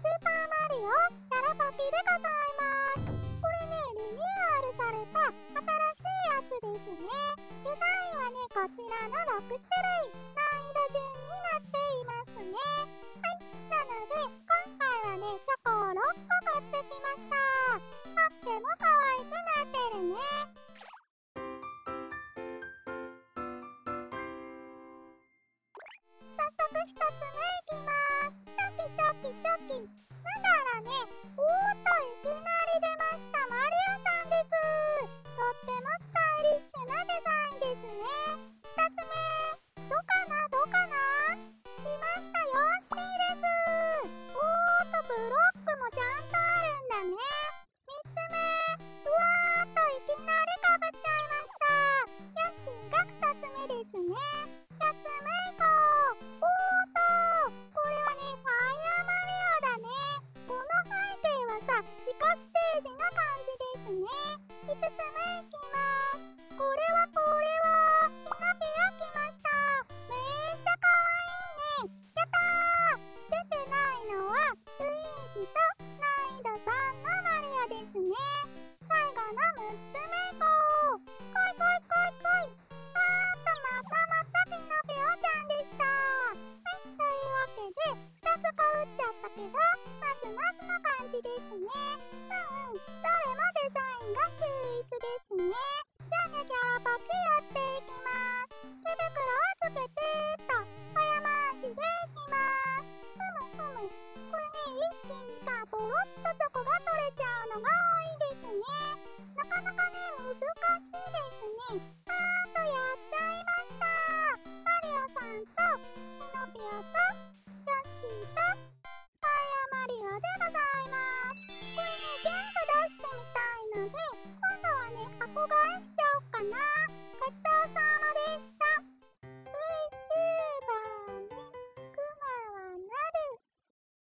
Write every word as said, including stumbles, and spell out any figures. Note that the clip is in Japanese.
ーパーマリオキャラパピでございます。これね、リニューアルされた新しいやつですね。デザインはね、こちらのろくしゅるい、難易度順になっていますね。はい、なので、今回はね、チョコをろっこ持ってきました。とっても可愛くなってるね。早速ひとつめ。